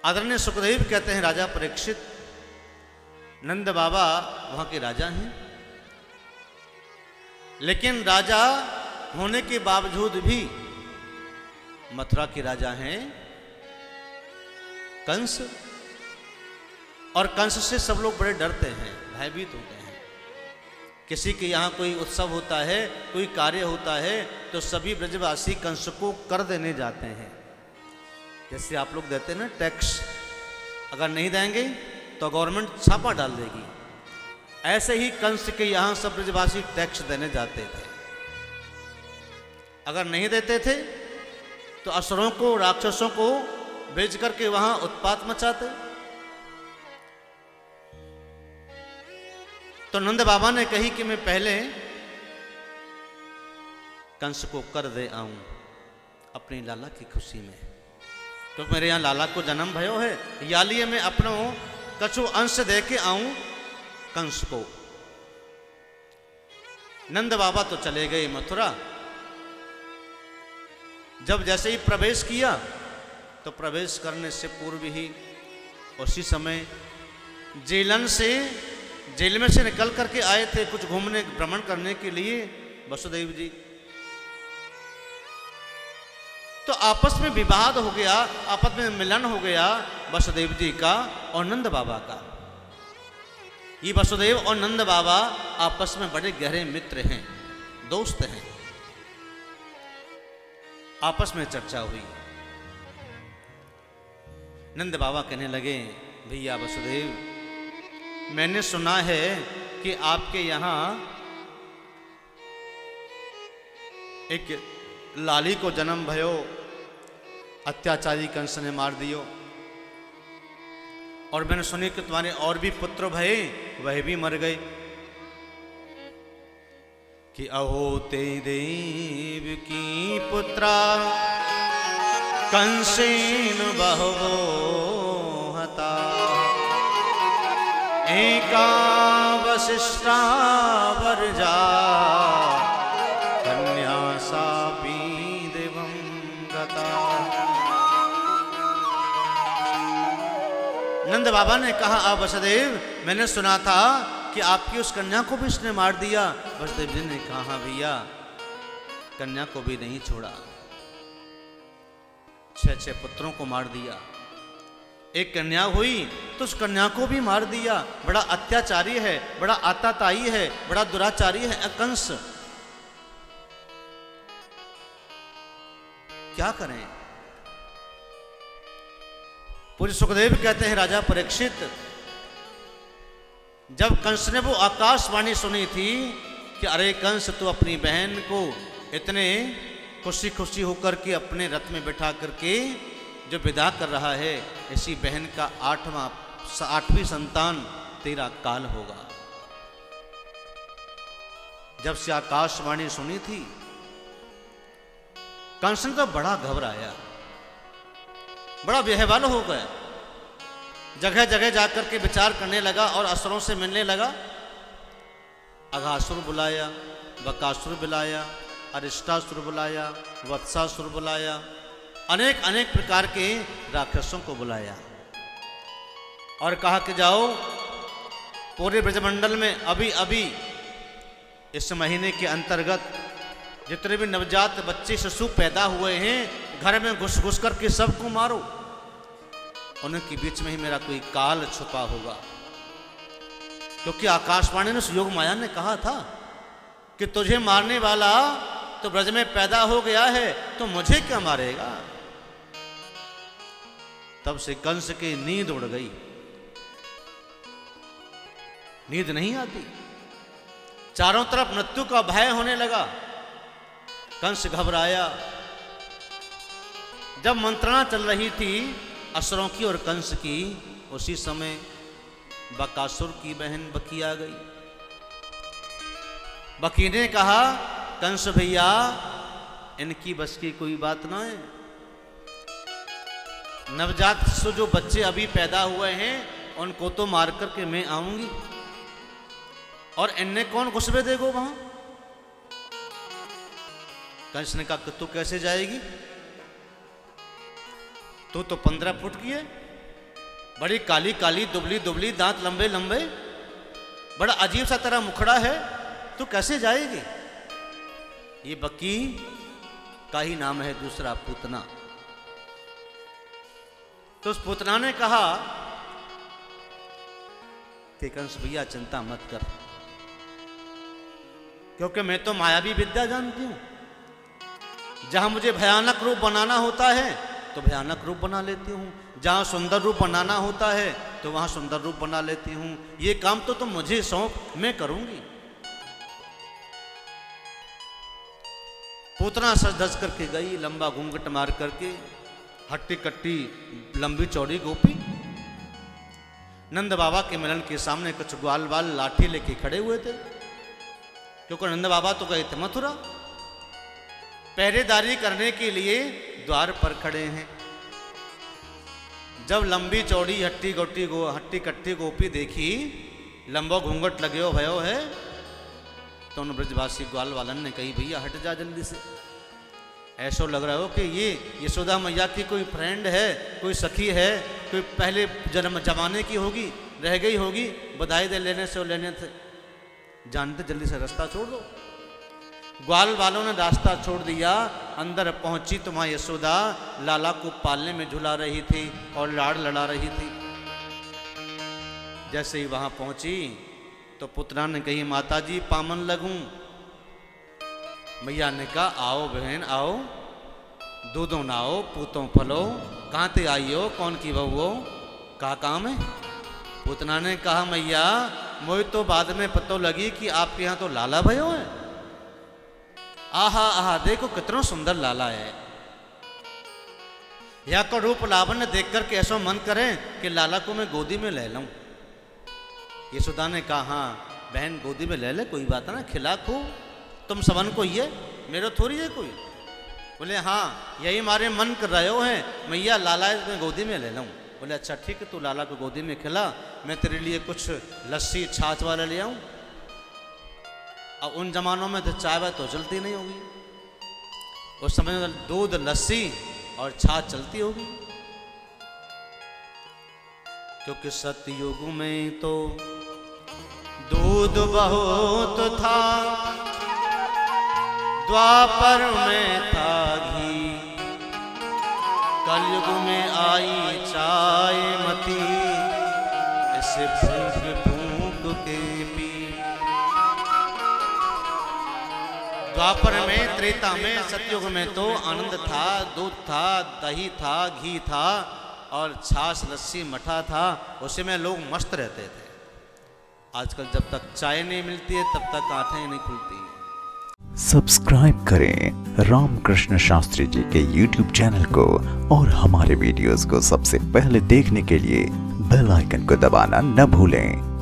आदरणीय सुखदेव कहते हैं राजा परीक्षित, नंद बाबा वहां के राजा हैं, लेकिन राजा होने के बावजूद भी मथुरा के राजा हैं कंस, और कंस से सब लोग बड़े डरते हैं, भयभीत होते हैं। किसी के यहाँ कोई उत्सव होता है, कोई कार्य होता है, तो सभी ब्रजवासी कंस को कर देने जाते हैं। जैसे आप लोग देते हैं ना टैक्स, अगर नहीं देंगे तो गवर्नमेंट छापा डाल देगी, ऐसे ही कंस के यहाँ सब ब्रजवासी टैक्स देने जाते थे। अगर नहीं देते थे तो असुरों को, राक्षसों को भेज करके वहां उत्पात मचाते। तो नंद बाबा ने कही कि मैं पहले कंस को कर दे आऊं अपनी लाला की खुशी में, क्योंकि मेरे यहाँ लाला को जन्म भयो है, या लिए मैं अपनो कछु अंश दे के आऊं कंस को। नंद बाबा तो चले गए मथुरा। जब जैसे ही प्रवेश किया तो प्रवेश करने से पूर्व ही उसी समय जेल में से निकल करके आए थे कुछ घूमने भ्रमण करने के लिए वसुदेव जी। तो आपस में विवाद हो गया, आपस में मिलन हो गया वसुदेव जी का और नंद बाबा का। ये वसुदेव और नंद बाबा आपस में बड़े गहरे मित्र हैं, दोस्त हैं। आपस में चर्चा हुई। नंद बाबा कहने लगे, भैया वसुदेव, मैंने सुना है कि आपके यहाँ एक लाली को जन्म भयो, अत्याचारी कंस ने मार दियो, और मैंने सुनी कि तुम्हारे और भी पुत्र भये, वह भी मर गए। कि अहो ते देव की पुत्रा कंसेन बहवो हता, एका वसिष्ठा वर्जा कन्या सापी देवं गता। नंद बाबा ने कहा, आ वसुदेव, मैंने सुना था कि आपकी उस कन्या को भी इसने मार दिया। वसुदेव जी ने कहा, हाँ भैया, कन्या को भी नहीं छोड़ा, 6 पुत्रों को मार दिया। एक कन्या हुई तो उस कन्या को भी मार दिया। बड़ा अत्याचारी है, बड़ा आताताई है, बड़ा दुराचारी है कंस। क्या करें? पूज्य सुखदेव कहते हैं, राजा परीक्षित, जब कंस ने वो आकाशवाणी सुनी थी कि अरे कंस, तू अपनी बहन को इतने खुशी खुशी होकर के अपने रथ में बैठा करके जो विदा कर रहा है, इसी बहन का 8वीं संतान तेरा काल होगा। जब से आकाशवाणी सुनी थी, कंस ने तो बड़ा घबराया, बड़ा बेहवाल हो गया। जगह जगह जाकर के विचार करने लगा और असुरों से मिलने लगा। अघासुर बुलाया, बकासुर बुलाया, अरिष्टासुर बुलाया, वत्सासुर बुलाया, अनेक अनेक प्रकार के राक्षसों को बुलाया और कहा कि जाओ, पूरे ब्रजमंडल में अभी अभी इस महीने के अंतर्गत जितने भी नवजात बच्चे शिशु पैदा हुए हैं, घर में घुस घुस करके सबको मारो। उनके बीच में ही मेरा कोई काल छुपा होगा, क्योंकि आकाशवाणी ने योग माया ने कहा था कि तुझे मारने वाला तो ब्रज में पैदा हो गया है, तो मुझे क्या मारेगा। तब से कंस की नींद उड़ गई, नींद नहीं आती, चारों तरफ मृत्यु का भय होने लगा। कंस घबराया। जब मंत्रणा चल रही थी असुरों की और कंस की, उसी समय बकासुर की बहन बकी आ गई। बकी ने कहा, कंस भैया, इनकी बस की कोई बात ना है। नवजात शिशु जो बच्चे अभी पैदा हुए हैं, उनको तो मार करके मैं आऊंगी, और इनने कौन घुसबे देगो वहां। कंस ने कहा कि तू कैसे जाएगी, तू तो 15 फुट की है, बड़ी काली काली दुबली दुबली, दांत लंबे लंबे, बड़ा अजीब सा तेरा मुखड़ा है, तू कैसे जाएगी? ये बक्की का ही नाम है दूसरा, पूतना। तो उस पूतना ने कहा कि कंस भैया चिंता मत कर, क्योंकि मैं तो मायावी विद्या जानती हूं। जहां मुझे भयानक रूप बनाना होता है तो भयानक रूप बना लेती हूं, जहां सुंदर रूप बनाना होता है तो वहां सुंदर रूप बना लेती हूं। ये काम तो तुम मुझे सौंप, मैं करूंगी। पूतना सज धज करके गई, लंबा घूंघट मार करके, हट्टी कट्टी लंबी चौड़ी गोपी। नंद बाबा के मिलन के सामने कुछ ग्वाल बाल लाठी लेके खड़े हुए थे, क्योंकि नंद बाबा तो गए थे मथुरा, पहरेदारी करने के लिए द्वार पर खड़े हैं। जब लंबी चौड़ी हट्टी कट्टी गोपी देखी, लंबो घूंघट लगे हो भयो है, तो उन ब्रजवासी ग्वाल वालन ने कही भैया हट जा जल्दी से, ऐसा लग रहा हो कि ये यशोदा मैया की कोई फ्रेंड है, कोई सखी है, कोई पहले जन्म जमाने की होगी, रह गई होगी, बधाई दे लेने से और लेने से, जानते जल्दी से रास्ता छोड़ दो। ग्वाल वालों ने रास्ता छोड़ दिया। अंदर पहुंची तो वहां यशोदा लाला को पालने में झुला रही थी और लाड़ लड़ा रही थी। जैसे ही वहां पहुंची तो पुतना ने कही माता जी पामन लगूं। मैया ने कहा आओ बहन आओ, दूधों नाओ पूतों फलो, कहाँ ते आई हो, कौन की बहू हो, का काम है? पुतना ने कहा मैया मुझे तो बाद में पतो लगी कि आपके यहाँ तो लाला भयो है। आहा आहा देखो कितना सुंदर लाला है, या को रूप लावण्य देख करके ऐसा मन करे कि लाला को मैं गोदी में ले लूं। यशोदा ने कहा हाँ बहन गोदी में ले ले, कोई बात ना, खिला खो, तुम सबन को ये मेरे थोड़ी है कोई। बोले हाँ यही हमारे मन कर रहे हो हैं मैया, लाला मैं गोदी में ले लूं। बोले अच्छा ठीक है, तू लाला को गोदी में खिला, मैं तेरे लिए कुछ लस्सी छाछ वाला ले आऊं। अब उन जमानों में तो चाय वाय तो चलती नहीं होगी, उस समय में दूध लस्सी और छाछ चलती होगी, क्योंकि सतयुग में तो दूध बहुत था, द्वापर में था घी, कलयुग में आई चाय मती, इसे फूंक फूंक के पी। द्वापर में, त्रेता में, सतयुग में तो आनंद था, दूध था, दही था, घी था और छाछ लस्सी मठा था, उसी में लोग मस्त रहते थे। आजकल जब तक चाय नहीं मिलती है तब तक आंखें नहीं खुलती। सब्सक्राइब करें रामकृष्ण शास्त्री जी के YouTube चैनल को और हमारे वीडियोस को सबसे पहले देखने के लिए बेल आइकन को दबाना न भूलें।